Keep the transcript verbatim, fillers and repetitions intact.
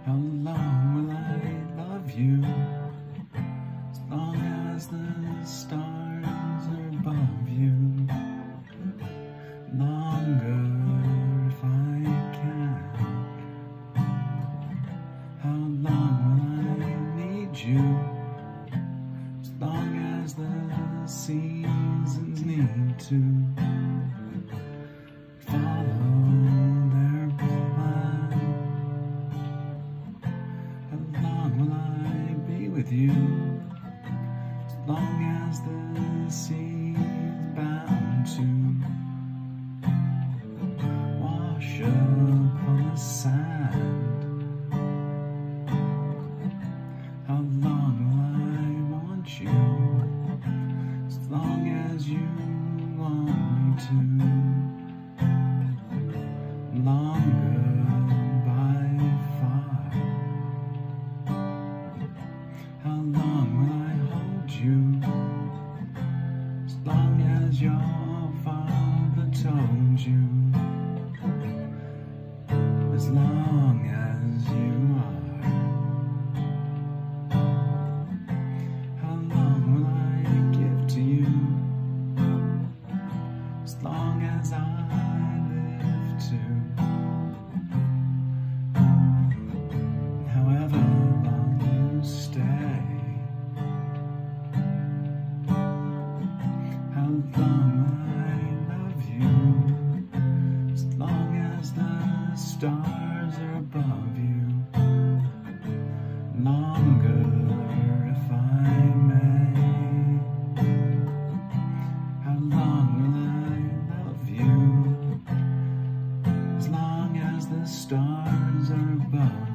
How long will I love you? As long as the stars are above you. Longer if I can. How long will I need you? As long as the seasons need to follow their plan. How long will I be with you? As long as the sea's bound to wash up on the sand. How long will I want you? As long as you want me to. Longer by far. How long will I hold you? As long as your father told you. As long as you are. How long will I give to you? As long as I live to. However long you stay. How long will I love you? As long as the stars are above you. Longer if I may. How long will I love you? As long as the stars are above